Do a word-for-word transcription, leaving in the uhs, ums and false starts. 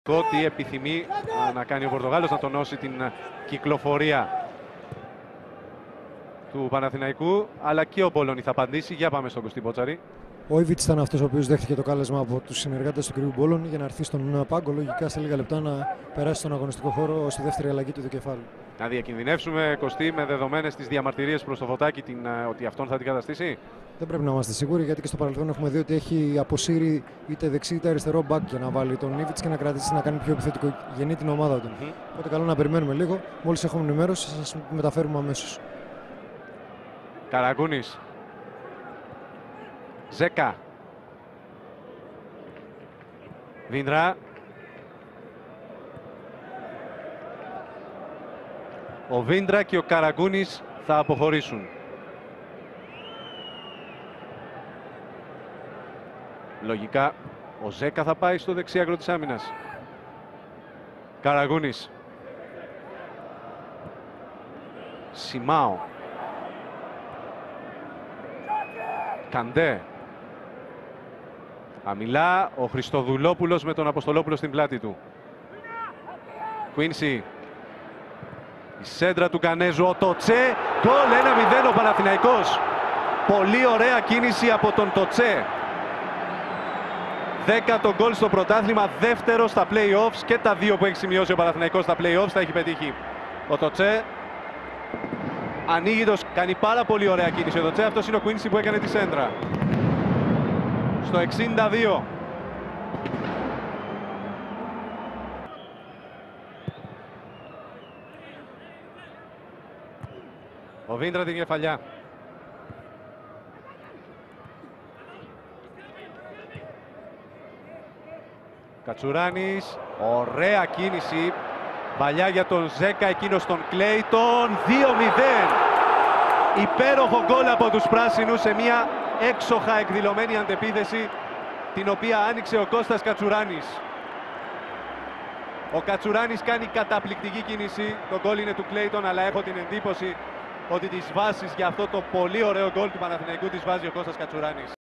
Τι επιθυμεί να κάνει ο Πορτογάλος, να τονώσει την κυκλοφορία του Παναθηναϊκού, αλλά και ο Μπολόνι θα απαντήσει. Για πάμε στον Κωστή Μπότσαρη. Ο Ιβιτς ήταν αυτός ο οποίος δέχτηκε το κάλεσμα από τους συνεργάτες του κ. Μπολόνι για να έρθει στον πάγκο, λογικά σε λίγα λεπτά να περάσει στον αγωνιστικό χώρο ως η δεύτερη αλλαγή του δικεφάλου. Να διακινδυνεύσουμε, Κωστή, με δεδομένες τις διαμαρτυρίες προς το Φωτάκι, την, ότι αυτόν θα την καταστήσει. Δεν πρέπει να είμαστε σίγουροι, γιατί και στο παρελθόν έχουμε δει ότι έχει αποσύρει είτε δεξί είτε αριστερό μπακ για να βάλει τον Ιβιτς και να κρατήσει να κάνει πιο επιθετικό γεννή την ομάδα του. Mm -hmm. Οπότε καλό να περιμένουμε λίγο. Μόλις έχουμε ενημέρωση, θα σας μεταφέρουμε αμέσως. Καραγκούνης. Ζέκα. Βίντρα. Ο Βίντρα και ο Καραγκούνης θα αποχωρήσουν. Λογικά ο Ζέκα θα πάει στο δεξί άκρο της άμυνας. Καραγκούνης. Σιμάο. Καντέ. Αμιλά ο Χριστοδουλόπουλος με τον Αποστολόπουλο στην πλάτη του. Κουίνσι. Η σέντρα του Κανέζου, ο Τοτσέ. Γκολ, ένα μηδέν ο Παναθηναϊκός. Πολύ ωραία κίνηση από τον Τοτσέ. Δέκατο γκολ στο πρωτάθλημα, δεύτερο στα play-offs, και τα δύο που έχει σημειώσει ο Παναθηναϊκός στα play-offs τα έχει πετύχει. Ο Τοτσέ ανοίγει το... Κάνει πάρα πολύ ωραία κίνηση ο Τοτσέ. Αυτός είναι ο Κουίνσι που έκανε τη σέντρα. Στο εξήντα δύο. Ο Βίντρα την κεφαλιά. Κατσουράνης, ωραία κίνηση, παλιά για τον Ζέκα, εκείνος τον Κλέιτον, δύο μηδέν. Υπέροχο γκολ από τους πράσινους σε μια έξοχα εκδηλωμένη αντεπίθεση, την οποία άνοιξε ο Κώστας Κατσουράνης. Ο Κατσουράνης κάνει καταπληκτική κίνηση, το γκολ είναι του Κλέιτον, αλλά έχω την εντύπωση ότι τις βάσεις για αυτό το πολύ ωραίο γκολ του Παναθηναϊκού τις βάζει ο Κώστας Κατσουράνης.